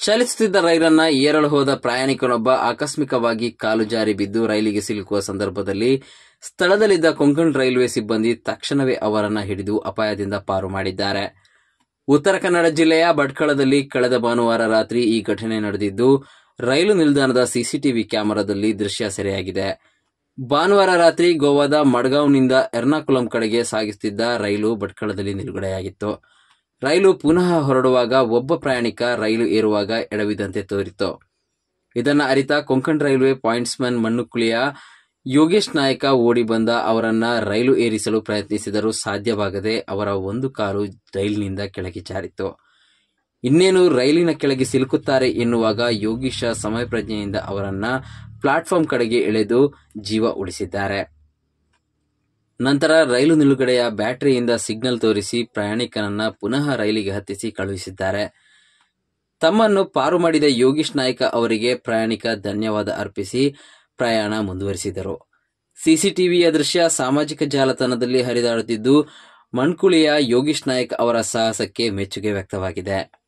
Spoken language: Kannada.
ಚಲಿಸುತ್ತಿದ್ದ ರೈಲನ್ನ ಏರಲು ಹೋದ ಪ್ರಯಾಣಿಕನೊಬ್ಬ ಆಕಸ್ಮಿಕವಾಗಿ ಕಾಲು ಜಾರಿ ಬಿದ್ದು ರೈಲಿಗೆ ಸಿಲುಕುವ ಸಂದರ್ಭದಲ್ಲಿ ಸ್ಥಳದಲ್ಲಿದ್ದ ಕೊಂಕಣ್ ರೈಲ್ವೆ ಸಿಬ್ಬಂದಿ ತಕ್ಷಣವೇ ಅವರನ್ನ ಹಿಡಿದು ಅಪಾಯದಿಂದ ಪಾರು ಮಾಡಿದ್ದಾರೆ. ಉತ್ತರ ಕನ್ನಡ ಜಿಲ್ಲೆಯ ಭಟ್ಕಳದಲ್ಲಿ ಕಳೆದ ಭಾನುವಾರ ರಾತ್ರಿ ಈ ಘಟನೆ ನಡೆದಿದ್ದು, ರೈಲು ನಿಲ್ದಾಣದ ಸಿಸಿಟಿವಿ ಕ್ಯಾಮೆರಾದಲ್ಲಿ ದೃಶ್ಯ ಸೆರೆಯಾಗಿದೆ. ಭಾನುವಾರ ರಾತ್ರಿ ಗೋವಾದ ಮಡ್ಗಾಂವ್ನಿಂದ ಎರ್ನಾಕುಲಂ ಕಡೆಗೆ ಸಾಗಿಸುತ್ತಿದ್ದ ರೈಲು ಭಟ್ಕಳದಲ್ಲಿ ನಿಲುಗಡೆಯಾಗಿತ್ತು. ರೈಲು ಪುನಃ ಹೊರಡುವಾಗ ಒಬ್ಬ ಪ್ರಯಾಣಿಕ ರೈಲು ಏರುವಾಗ ಎಡವಿದಂತೆ ತೋರಿತು. ಇದನ್ನು ಅರಿತ ಕೊಂಕಣ್ ರೈಲ್ವೆ ಪಾಯಿಂಟ್ಸ್ಮನ್ ಮಣ್ಣುಕುಳಿಯ ಯೋಗೇಶ್ ನಾಯಕ ಓಡಿ ಬಂದ ಅವರನ್ನ ರೈಲು ಏರಿಸಲು ಪ್ರಯತ್ನಿಸಿದರೂ ಸಾಧ್ಯವಾಗದೆ ಅವರ ಒಂದು ಕಾಲು ರೈಲಿನಿಂದ ಕೆಳಗೆ ಜಾರಿತು. ಇನ್ನೇನು ರೈಲಿನ ಕೆಳಗೆ ಸಿಲುಕುತ್ತಾರೆ ಎನ್ನುವಾಗ ಯೋಗೀಶ ಸಮಯಪ್ರಜ್ಞೆಯಿಂದ ಅವರನ್ನ ಪ್ಲಾಟ್ಫಾರ್ಮ್ ಕಡೆಗೆ ಎಳೆದು ಜೀವ ಉಳಿಸಿದ್ದಾರೆ. ನಂತರ ರೈಲು ನಿಲುಗಡೆಯ ಬ್ಯಾಟರಿಯಿಂದ ಸಿಗ್ನಲ್ ತೋರಿಸಿ ಪ್ರಯಾಣಿಕನನ್ನ ಪುನಃ ರೈಲಿಗೆ ಹತ್ತಿಸಿ ಕಳುಹಿಸಿದ್ದಾರೆ. ತಮ್ಮನ್ನು ಪಾರು ಮಾಡಿದ ಯೋಗೀಶ್ ನಾಯ್ಕ ಅವರಿಗೆ ಪ್ರಯಾಣಿಕ ಧನ್ಯವಾದ ಅರ್ಪಿಸಿ ಪ್ರಯಾಣ ಮುಂದುವರಿಸಿದರು. ಸಿಸಿಟಿವಿಯ ದೃಶ್ಯ ಸಾಮಾಜಿಕ ಜಾಲತಾಣದಲ್ಲಿ ಹರಿದಾಡುತ್ತಿದ್ದು, ಮಣ್ಕುಳಿಯ ಯೋಗೀಶ್ ನಾಯ್ಕ ಅವರ ಸಾಹಸಕ್ಕೆ ಮೆಚ್ಚುಗೆ ವ್ಯಕ್ತವಾಗಿದೆ.